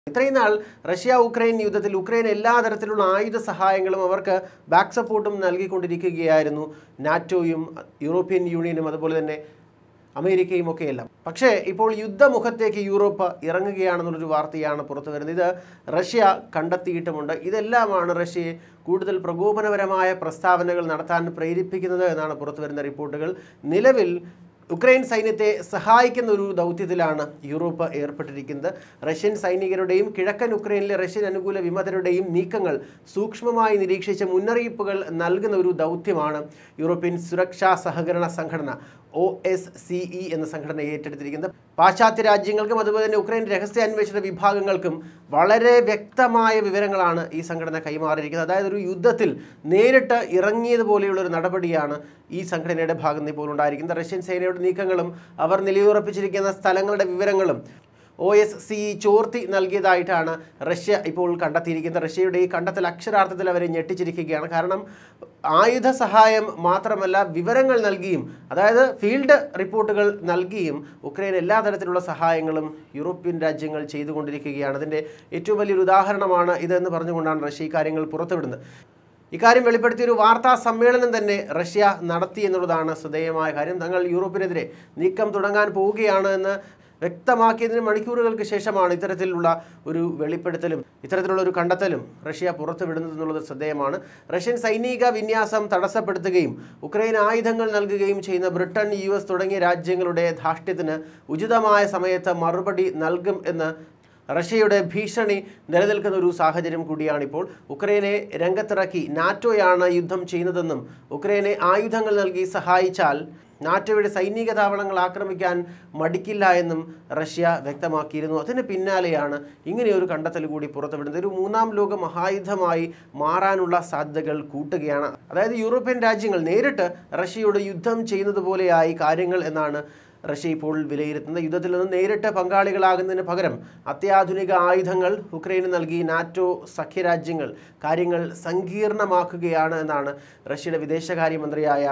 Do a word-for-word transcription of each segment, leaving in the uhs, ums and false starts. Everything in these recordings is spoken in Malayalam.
ഇത്രയും നാൾ റഷ്യ ഉക്രൈൻ യുദ്ധത്തിൽ ഉക്രൈൻ എല്ലാ തരത്തിലുള്ള ആയുധ സഹായങ്ങളും അവർക്ക് ബാക്ക് സപ്പോർട്ടും നൽകിക്കൊണ്ടിരിക്കുകയായിരുന്നു. നാറ്റോയും യൂറോപ്യൻ യൂണിയനും അതുപോലെ തന്നെ അമേരിക്കയും ഒക്കെയെല്ലാം. പക്ഷേ ഇപ്പോൾ യുദ്ധമുഖത്തേക്ക് യൂറോപ്പ് ഇറങ്ങുകയാണെന്നുള്ളൊരു വാർത്തയാണ് പുറത്തു വരുന്നത്. ഇത് റഷ്യ കണ്ടെത്തിയിട്ടുമുണ്ട്. ഇതെല്ലാമാണ് റഷ്യയെ കൂടുതൽ പ്രകോപനപരമായ പ്രസ്താവനകൾ നടത്താൻ പ്രേരിപ്പിക്കുന്നത് എന്നാണ് പുറത്തു വരുന്ന റിപ്പോർട്ടുകൾ. നിലവിൽ ഉക്രൈൻ സൈന്യത്തെ സഹായിക്കുന്ന ഒരു ദൗത്യത്തിലാണ് യൂറോപ്പ് ഏർപ്പെട്ടിരിക്കുന്നത്. റഷ്യൻ സൈനികരുടെയും കിഴക്കൻ ഉക്രൈനിലെ റഷ്യൻ അനുകൂല വിമതരുടെയും നീക്കങ്ങൾ സൂക്ഷ്മമായി നിരീക്ഷിച്ച് മുന്നറിയിപ്പുകൾ നൽകുന്ന ഒരു ദൗത്യമാണ് യൂറോപ്യൻ സുരക്ഷാ സഹകരണ സംഘടന ഒ എസ് സി ഇ എന്ന സംഘടന ഏറ്റെടുത്തിരിക്കുന്നത്. പാശ്ചാത്യ രാജ്യങ്ങൾക്കും അതുപോലെ തന്നെ ഉക്രൈൻ രഹസ്യാന്വേഷണ വിഭാഗങ്ങൾക്കും വളരെ വ്യക്തമായ വിവരങ്ങളാണ് ഈ സംഘടന കൈമാറിയിരിക്കുന്നത്. അതായത് ഒരു യുദ്ധത്തിൽ നേരിട്ട് ഇറങ്ങിയതുപോലെയുള്ള ഒരു നടപടിയാണ് ഈ സംഘടനയുടെ ഭാഗത്ത് നിന്ന് ഇപ്പോൾ ഉണ്ടായിരിക്കുന്നത്. റഷ്യൻ സേനയുടെ നീക്കങ്ങളും അവർ നിലയുറപ്പിച്ചിരിക്കുന്ന സ്ഥലങ്ങളുടെ വിവരങ്ങളും ഒ എസ് സി ഇ ചോർത്തി നൽകിയതായിട്ടാണ് റഷ്യ ഇപ്പോൾ കണ്ടെത്തിയിരിക്കുന്നത്. റഷ്യയുടെ ഈ കണ്ടെത്തൽ അക്ഷരാർത്ഥത്തിൽ അവരെ ഞെട്ടിച്ചിരിക്കുകയാണ്. കാരണം ആയുധ സഹായം മാത്രമല്ല, വിവരങ്ങൾ നൽകിയും, അതായത് ഫീൽഡ് റിപ്പോർട്ടുകൾ നൽകിയും ഉക്രൈൻ എല്ലാ തരത്തിലുള്ള സഹായങ്ങളും യൂറോപ്യൻ രാജ്യങ്ങൾ ചെയ്തുകൊണ്ടിരിക്കുകയാണ്. അതിൻ്റെ ഏറ്റവും വലിയൊരു ഉദാഹരണമാണ് ഇതെന്ന് പറഞ്ഞുകൊണ്ടാണ് റഷ്യ ഈ കാര്യങ്ങൾ പുറത്തുവിടുന്നത്. ഇക്കാര്യം വെളിപ്പെടുത്തിയൊരു വാർത്താ സമ്മേളനം തന്നെ റഷ്യ നടത്തി എന്നുള്ളതാണ് ശ്രദ്ധേയമായ കാര്യം. തങ്ങൾ യൂറോപ്പിനെതിരെ നീക്കം തുടങ്ങാൻ പോവുകയാണ് എന്ന് വ്യക്തമാക്കിയതിന് മണിക്കൂറുകൾക്ക് ശേഷമാണ് ഇത്തരത്തിലുള്ള ഒരു വെളിപ്പെടുത്തലും ഇത്തരത്തിലുള്ള ഒരു കണ്ടെത്തലും റഷ്യ പുറത്തുവിടുന്നത് എന്നുള്ളത് ശ്രദ്ധേയമാണ്. റഷ്യൻ സൈനിക വിന്യാസം തടസ്സപ്പെടുത്തുകയും ഉക്രൈൻ ആയുധങ്ങൾ നൽകുകയും ചെയ്യുന്ന ബ്രിട്ടൻ, യു എസ് തുടങ്ങിയ രാജ്യങ്ങളുടെ ധാർഷ്ട്യത്തിന് ഉചിതമായ സമയത്ത് മറുപടി നൽകും എന്ന് റഷ്യയുടെ ഭീഷണി നിലനിൽക്കുന്ന ഒരു സാഹചര്യം കൂടിയാണിപ്പോൾ. ഉക്രൈനെ രംഗത്തിറക്കി നാറ്റോയാണ് യുദ്ധം ചെയ്യുന്നതെന്നും ഉക്രൈനെ ആയുധങ്ങൾ നൽകി സഹായിച്ചാൽ നാറ്റോയുടെ സൈനിക താവളങ്ങൾ ആക്രമിക്കാൻ മടിക്കില്ല എന്നും റഷ്യ വ്യക്തമാക്കിയിരുന്നു. അതിന് പിന്നാലെയാണ് ഇങ്ങനെയൊരു കണ്ടെത്തൽ കൂടി പുറത്തുവിടുന്നത്. ഒരു മൂന്നാം ലോക മഹായുദ്ധമായി മാറാനുള്ള സാധ്യതകൾ കൂട്ടുകയാണ്. അതായത് യൂറോപ്യൻ രാജ്യങ്ങൾ നേരിട്ട് റഷ്യയോട് യുദ്ധം ചെയ്യുന്നത് പോലെയായി കാര്യങ്ങൾ എന്നാണ് റഷ്യ ഇപ്പോൾ വിലയിരുത്തുന്നത്. യുദ്ധത്തിൽ നിന്ന് നേരിട്ട് പങ്കാളികളാകുന്നതിന് പകരം അത്യാധുനിക ആയുധങ്ങൾ ഉക്രൈന് നൽകി നാറ്റോ സഖ്യരാജ്യങ്ങൾ കാര്യങ്ങൾ സങ്കീർണമാക്കുകയാണ് എന്നാണ് റഷ്യയുടെ വിദേശകാര്യമന്ത്രിയായ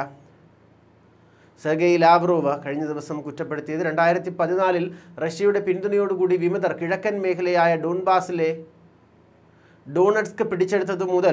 സെർഗെയ് ലാവ്റോവ് കഴിഞ്ഞ ദിവസം കുറ്റപ്പെടുത്തിയത്. രണ്ടായിരത്തി പതിനാലിൽ റഷ്യയുടെ പിന്തുണയോടുകൂടി വിമതർ കിഴക്കൻ മേഖലയായ ഡോൺബാസിലെ ഡോണറ്റ്സ്ക് പിടിച്ചെടുത്തതു മുതൽ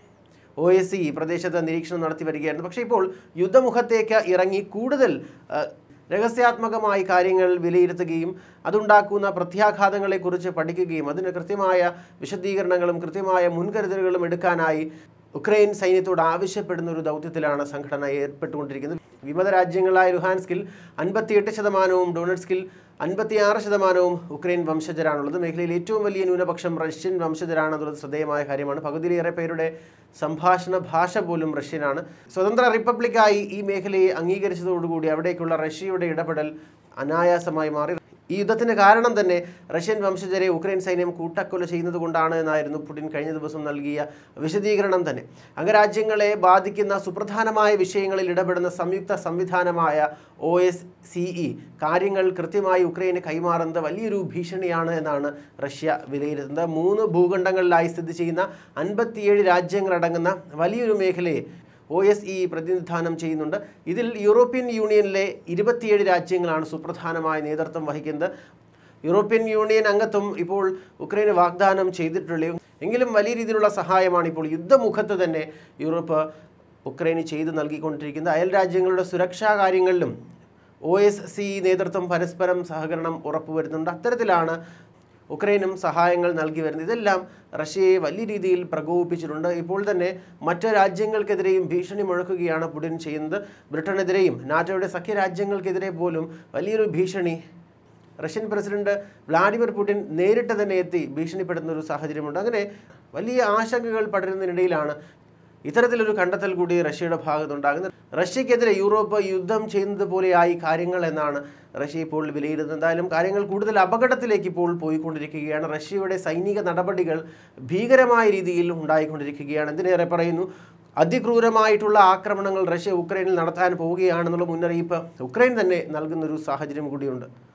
ഒ എസ് സി പ്രദേശത്ത് നിരീക്ഷണം നടത്തി വരികയായിരുന്നു. പക്ഷേ ഇപ്പോൾ യുദ്ധമുഖത്തേക്ക് ഇറങ്ങി കൂടുതൽ രഹസ്യാത്മകമായി കാര്യങ്ങൾ വിലയിരുത്തുകയും അതുണ്ടാക്കുന്ന പ്രത്യാഘാതങ്ങളെക്കുറിച്ച് പഠിക്കുകയും അതിന് കൃത്യമായ വിശദീകരണങ്ങളും കൃത്യമായ മുൻകരുതലുകളും എടുക്കാനായി ഉക്രൈൻ സൈന്യത്തോട് ആവശ്യപ്പെടുന്ന ഒരു ദൗത്യത്തിലാണ് സംഘടന ഏർപ്പെട്ടുകൊണ്ടിരിക്കുന്നത്. വിമത രാജ്യങ്ങളായ ലുഹാൻസ്കിൽ അൻപത്തിയെട്ട് ശതമാനവും ഡൊണറ്റ്സ്കിൽ അൻപത്തിയാറ് ശതമാനവും ഉക്രൈൻ വംശജരാണുള്ളത്. മേഖലയിൽ ഏറ്റവും വലിയ ന്യൂനപക്ഷം റഷ്യൻ വംശജരാണെന്നുള്ളത് ശ്രദ്ധേയമായ കാര്യമാണ്. പകുതിയിലേറെ പേരുടെ സംഭാഷണ ഭാഷ പോലും റഷ്യനാണ്. സ്വതന്ത്ര റിപ്പബ്ലിക്കായി ഈ മേഖലയെ അംഗീകരിച്ചതോടുകൂടി അവിടേക്കുള്ള റഷ്യയുടെ ഇടപെടൽ അനായാസമായി മാറി. ഈ യുദ്ധത്തിന് കാരണം തന്നെ റഷ്യൻ വംശജരെ ഉക്രൈൻ സൈന്യം കൂട്ടക്കൊല ചെയ്യുന്നത് കൊണ്ടാണ് എന്നായിരുന്നു പുടിൻ കഴിഞ്ഞ ദിവസം നൽകിയ വിശദീകരണം തന്നെ. അംഗരാജ്യങ്ങളെ ബാധിക്കുന്ന സുപ്രധാനമായ വിഷയങ്ങളിൽ ഇടപെടുന്ന സംയുക്ത സംവിധാനമായ ഒ എസ് സി ഇ കാര്യങ്ങൾ കൃത്യമായി ഉക്രൈന് കൈമാറുന്നത് വലിയൊരു ഭീഷണിയാണ് എന്നാണ് റഷ്യ വിലയിരുത്തുന്നത്. മൂന്ന് ഭൂഖണ്ഡങ്ങളിലായി സ്ഥിതി ചെയ്യുന്ന അൻപത്തിയേഴ് രാജ്യങ്ങളടങ്ങുന്ന വലിയൊരു മേഖലയെ ഒ എസ് ഇ പ്രതിനിധാനം ചെയ്യുന്നുണ്ട്. ഇതിൽ യൂറോപ്യൻ യൂണിയനിലെ ഇരുപത്തിയേഴ് രാജ്യങ്ങളാണ് സുപ്രധാനമായ നേതൃത്വം വഹിക്കുന്നത്. യൂറോപ്യൻ യൂണിയൻ അംഗത്വം ഇപ്പോൾ ഉക്രൈന് വാഗ്ദാനം ചെയ്തിട്ടുള്ളൂ. എങ്കിലും വലിയ രീതിയിലുള്ള സഹായമാണ് ഇപ്പോൾ യുദ്ധമുഖത്ത് തന്നെ യൂറോപ്പ് ഉക്രൈന് ചെയ്തു നൽകിക്കൊണ്ടിരിക്കുന്നത്. അയൽ രാജ്യങ്ങളുടെ സുരക്ഷാ കാര്യങ്ങളിലും ഒ എസ് സി നേതൃത്വം പരസ്പരം സഹകരണം ഉറപ്പുവരുത്തുന്നുണ്ട്. അത്തരത്തിലാണ് ഉക്രൈനും സഹായങ്ങൾ നൽകി വരുന്നത്. ഇതെല്ലാം റഷ്യയെ വലിയ രീതിയിൽ പ്രകോപിപ്പിച്ചിട്ടുണ്ട്. ഇപ്പോൾ തന്നെ മറ്റ് രാജ്യങ്ങൾക്കെതിരെയും ഭീഷണി മുഴക്കുകയാണ് പുടിൻ ചെയ്യുന്നത്. ബ്രിട്ടനെതിരെയും നാറ്റോയുടെ സഖ്യരാജ്യങ്ങൾക്കെതിരെ പോലും വലിയൊരു ഭീഷണി റഷ്യൻ പ്രസിഡന്റ് വ്ളാഡിമിർ പുടിൻ നേരിട്ട് തന്നെ എത്തി ഭീഷണിപ്പെടുത്തുന്ന ഒരു സാഹചര്യമുണ്ട്. അങ്ങനെ വലിയ ആശങ്കകൾ പടരുന്നതിനിടയിലാണ് ഇത്തരത്തിലൊരു കണ്ടെത്തൽ കൂടി റഷ്യയുടെ ഭാഗത്തുണ്ടാകുന്നത്. റഷ്യക്കെതിരെ യൂറോപ്പ് യുദ്ധം ചെയ്യുന്നത് പോലെയായി കാര്യങ്ങൾ എന്നാണ് റഷ്യ ഇപ്പോൾ വിലയിരുത്തുന്നത്. എന്തായാലും കാര്യങ്ങൾ കൂടുതൽ അപകടത്തിലേക്ക് ഇപ്പോൾ പോയിക്കൊണ്ടിരിക്കുകയാണ്. റഷ്യയുടെ സൈനിക നടപടികൾ ഭീകരമായ രീതിയിൽ ഉണ്ടായിക്കൊണ്ടിരിക്കുകയാണ്. എന്തിനേറെ പറയുന്നു, അതിക്രൂരമായിട്ടുള്ള ആക്രമണങ്ങൾ റഷ്യ ഉക്രൈനിൽ നടത്താൻ പോവുകയാണെന്നുള്ള മുന്നറിയിപ്പ് ഉക്രൈൻ തന്നെ നൽകുന്നൊരു സാഹചര്യം കൂടിയുണ്ട്.